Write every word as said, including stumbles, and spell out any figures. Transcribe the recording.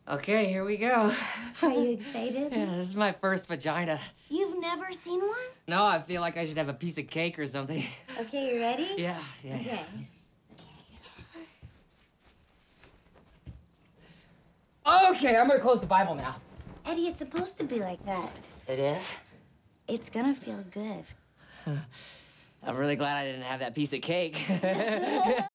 Okay, here we go. Are you excited? Yeah, this is my first vagina. You've never seen one? No, I feel like I should have a piece of cake or something. Okay, you ready? Yeah, yeah. Okay. Okay, I'm gonna close the Bible now. Eddie, it's supposed to be like that. It is? It's gonna feel good. I'm really glad I didn't have that piece of cake.